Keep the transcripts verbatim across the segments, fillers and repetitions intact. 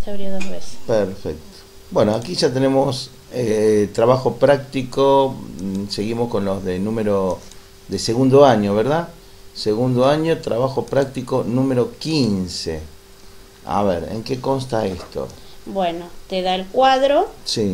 Se abrió dos veces. Perfecto. Bueno, aquí ya tenemos eh, trabajo práctico. Seguimos con los de número de segundo año, ¿verdad? Segundo año, trabajo práctico número quince. A ver, ¿en qué consta esto? Bueno, te da el cuadro. Sí.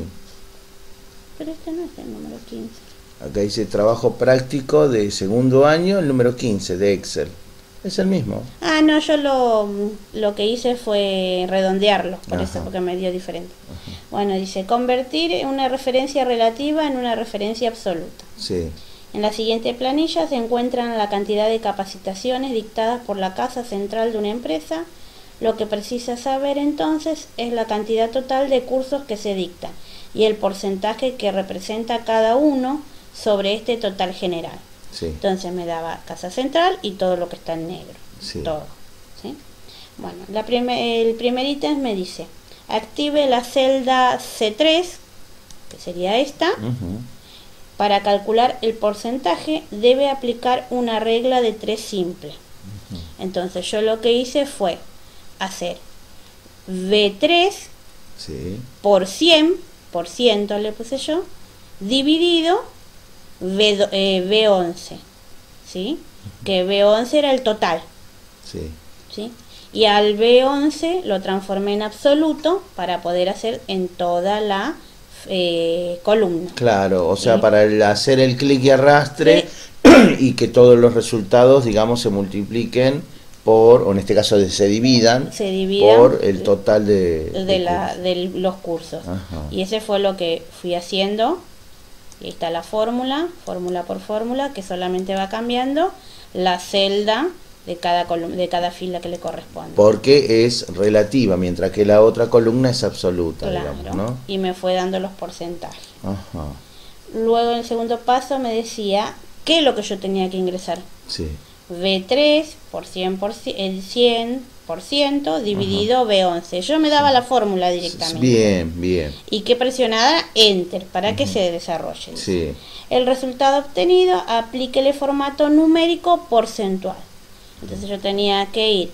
Pero este no es el número quince. Acá dice trabajo práctico de segundo año, el número quince de Excel. Es el mismo. Ah, no, yo lo, lo que hice fue redondearlo, por Ajá. eso, porque me dio diferente. Ajá. Bueno, dice, convertir una referencia relativa en una referencia absoluta. Sí. En la siguiente planilla se encuentran la cantidad de capacitaciones dictadas por la Casa Central de una empresa. Lo que precisa saber entonces es la cantidad total de cursos que se dictan y el porcentaje que representa cada uno sobre este total general. Sí. Entonces me daba Casa Central y todo lo que está en negro. Sí. Todo. ¿Sí? Bueno, la prime, el primer ítem me dice, active la celda C tres, que sería esta. Uh-huh. Para calcular el porcentaje debe aplicar una regla de tres simple. Uh-huh. Entonces yo lo que hice fue hacer V tres Sí. por cien, por ciento le puse yo, dividido V, eh, V once, ¿sí? Uh-huh. Que V once era el total. Sí. ¿Sí? Y al V once lo transformé en absoluto para poder hacer en toda la eh, columna. Claro, o sea, ¿Sí? para el hacer el clic y arrastre, sí. Y que todos los resultados, digamos, se multipliquen por, o en este caso se dividan, se dividan por el total de, de, de, la, cursos. de los cursos. Ajá. Y ese fue lo que fui haciendo. Y ahí está la fórmula, fórmula por fórmula, que solamente va cambiando la celda de cada columna, de cada fila que le corresponde. Porque es relativa, mientras que la otra columna es absoluta, claro, digamos, ¿no? Y me fue dando los porcentajes. Ajá. Luego en el segundo paso me decía qué es lo que yo tenía que ingresar. Sí. V tres por cien por ciento, el cien por ciento dividido. Ajá. V once. Yo me daba sí. la fórmula directamente. Bien, bien. Y que presionara Enter para uh-huh. que se desarrolle. Sí. El resultado obtenido, aplíquele formato numérico porcentual. Entonces yo tenía que ir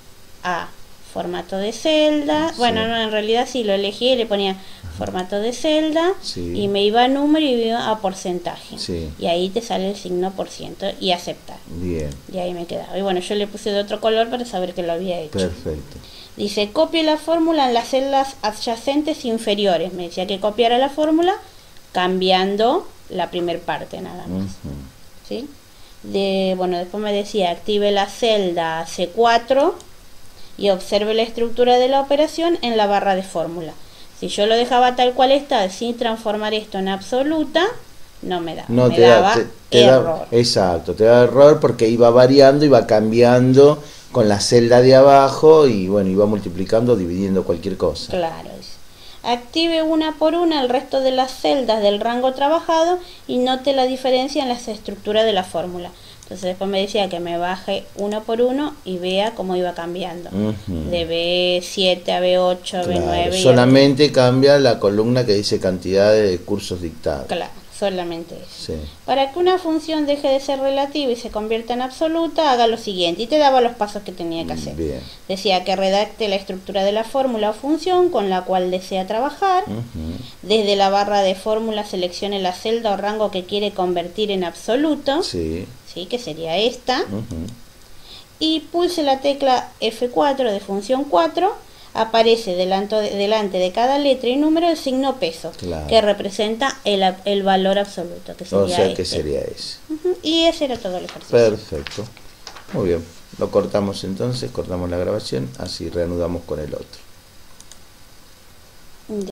a formato de celda. Sí. Bueno, no, en realidad sí lo elegí, le ponía formato de celda, sí. Y me iba a número y iba a porcentaje. Sí. Y ahí te sale el signo por ciento y aceptar. Bien. Y ahí me quedaba. Y bueno, yo le puse de otro color para saber que lo había hecho. Perfecto. Dice, copie la fórmula en las celdas adyacentes inferiores. Me decía que copiara la fórmula cambiando la primer parte nada más. Uh-huh. ¿Sí? De, bueno, después me decía, active la celda C cuatro y observe la estructura de la operación en la barra de fórmula. Si yo lo dejaba tal cual está, sin transformar esto en absoluta, no me daba, no me te daba da, te, te error. Da, exacto, te da error porque iba variando, iba cambiando con la celda de abajo y bueno, iba multiplicando, dividiendo cualquier cosa. Claro. Active una por una el resto de las celdas del rango trabajado y note la diferencia en las estructuras de la fórmula. Entonces después me decía que me baje uno por uno y vea cómo iba cambiando. Uh-huh. De B siete a B ocho, claro, B nueve. Solamente y cambia la columna que dice cantidad de cursos dictados. Claro, solamente eso. Sí. Para que una función deje de ser relativa y se convierta en absoluta, haga lo siguiente. Y te daba los pasos que tenía que hacer. Bien. Decía que redacte la estructura de la fórmula o función con la cual desea trabajar. Uh-huh. Desde la barra de fórmula seleccione la celda o rango que quiere convertir en absoluto. Sí. ¿Sí? Que sería esta. Uh-huh. Y pulse la tecla F cuatro de función cuatro. Aparece delante de, delante de cada letra y número el signo peso, claro, que representa el, el valor absoluto, que sería o sea, este. que sería ese. Uh-huh. Y ese era todo el ejercicio. Perfecto. Muy bien. Lo cortamos entonces, cortamos la grabación, así reanudamos con el otro.